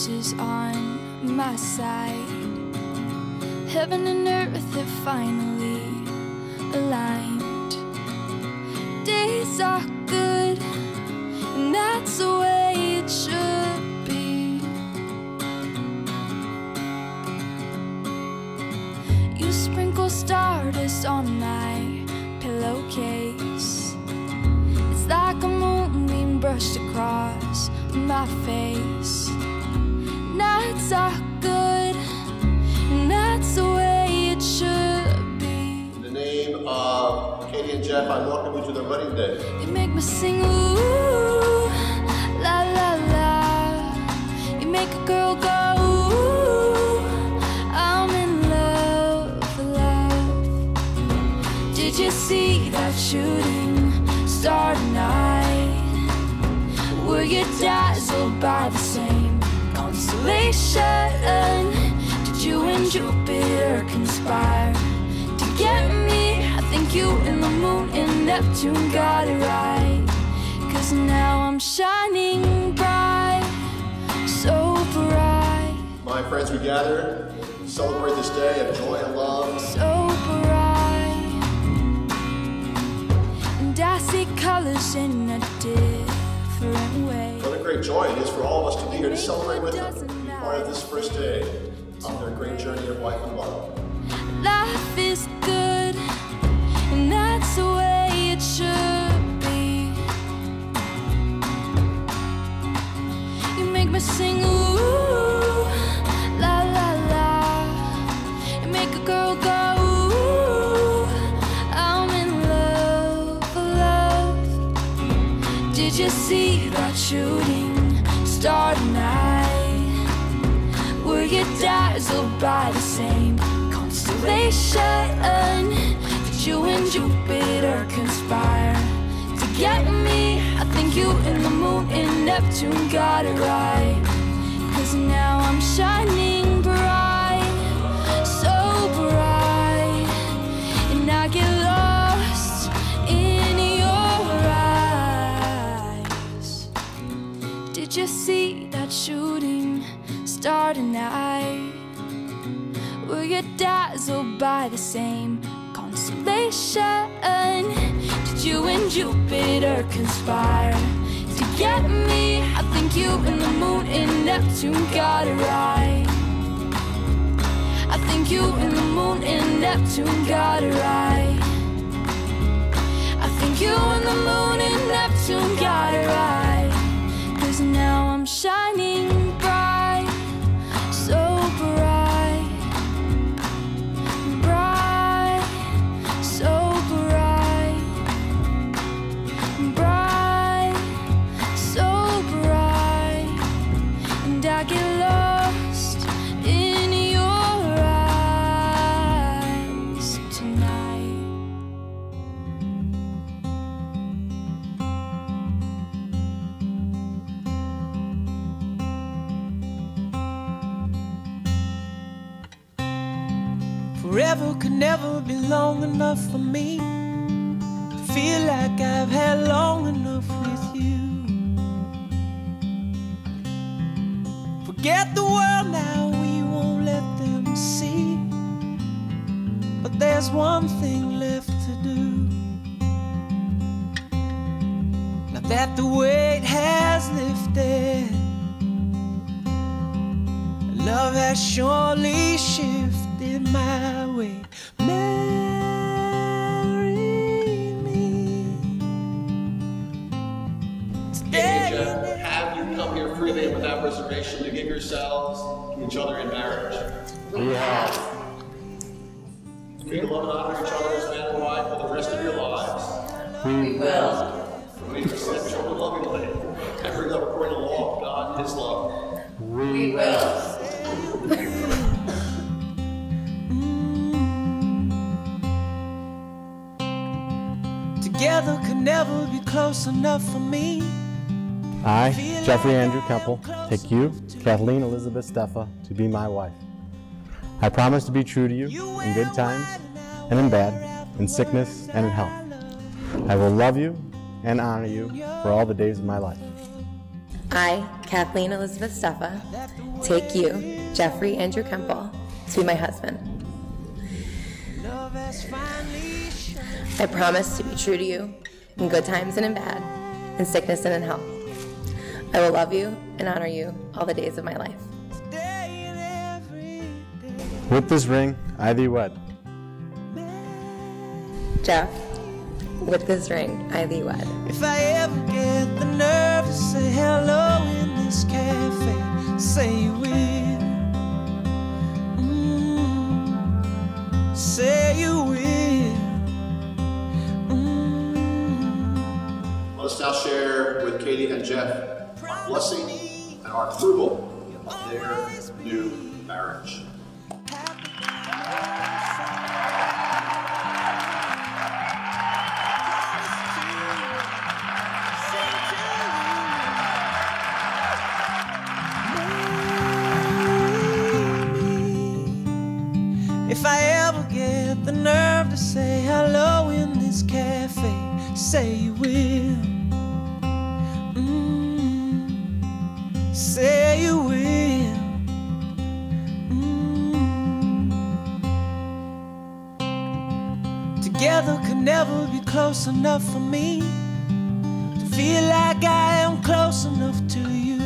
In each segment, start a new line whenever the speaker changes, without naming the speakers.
universe is on my side. Heaven and earth have finally aligned. Days are good, and that's the way it should be. You sprinkle stardust on my pillowcase. It's like a moonbeam brushed across my face. Nights are good, and that's the way it should be.
In the name of Katie and Jeff, I welcome you to their wedding day.
You make me sing ooh, la la la. You make a girl go ooh, I'm in love, love. Did you see that shooting star tonight? Were you dazzled by the same constellation? Did you and Jupiter conspire to get me? I think you and the moon and Neptune got it right. 'Cause now I'm shining bright, so bright.
My friends, we gather to celebrate this day of joy and love.
So bright. And I see colors in a different way.
What a great joy it is for all of us to be here to celebrate with them, to be part of this first day of their great journey of life and love.
Life is good, and that's the way it should be. You make me sing ooh, la la la. You make a girl go ooh, I'm in love, love. Did you see that shooting star tonight? Were you dazzled by the same constellation? Did you and Jupiter conspire to get me? I think you and the moon and Neptune got it right. 'Cause now I'm shining bright, so bright. And I get lost in your eyes. Did you see that shooting star tonight? Were you dazzled by the same constellation? Did you and Jupiter conspire to get me? I think you and the moon and Neptune got it right. I think you and the moon and Neptune got it right. I think you and the moon and Neptune got it right. 'Cause now I'm shining bright, so bright, bright, so bright, bright, so bright. And I get lost in your eyes tonight.
Forever could never be long enough for me to feel like I've had long enough with you. Forget the world now, we won't let them see. But there's one thing left to do. Now that the weight has lifted, love has surely shifted my way. Marry me today.
Have you come here freely and without reservation to give yourselves to each other in marriage?
We have.
Will you love and honor each other as man and wife for the rest of your lives?
We will.
Will you accept children lovingly and bring up according to the law of God and His love?
We will.
Together could never be close enough for me.
I, Jeffrey Andrew Kemple, take you, Kathleen Elizabeth Steffa, to be my wife. I promise to be true to you in good times and in bad, in sickness and in health. I will love you and honor you for all the days of my life.
I, Kathleen Elizabeth Steffa, take you, Jeffrey Andrew Kemple, to be my husband. I promise to be true to you in good times and in bad, in sickness and in health. I will love you and honor you all the days of my life.
With this ring, I thee wed.
Jeff, with this ring, I thee wed.
If I ever get the nerve to say hello in this cafe, say you will. Say you will.
Let us now share with Katie and Jeff our blessing and our approval of their new marriage.
If I ever get the nerve to say hello in this cafe, say you will. Say you will. Together could never be close enough for me to feel like I am close enough to you.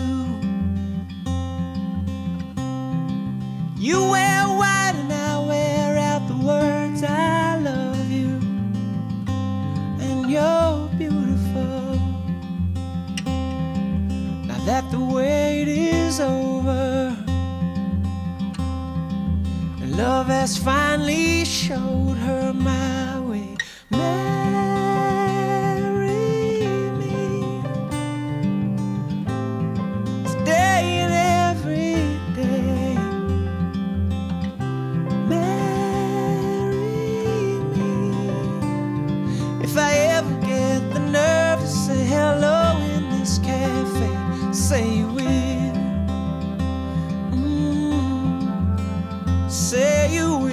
You wear white and I wear out the words I love you, and you're beautiful. Now that the wait is over and love has finally showed her my way, marry me today and every day. If I ever get the nerve to say hello in this cafe, say you will. Say you will.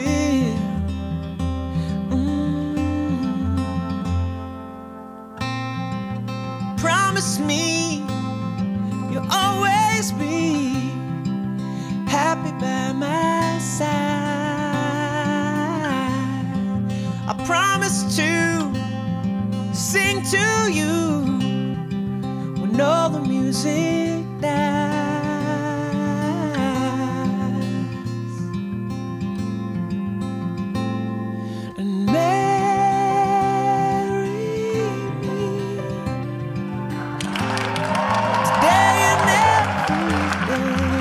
Promise me you'll always be happy by my side. I promise to sing to you when all the music dies, and marry me today and every day.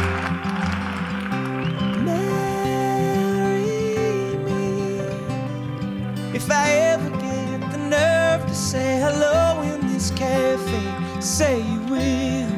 Marry me. If I ever get the nerve to say hello in this cafe, say you will.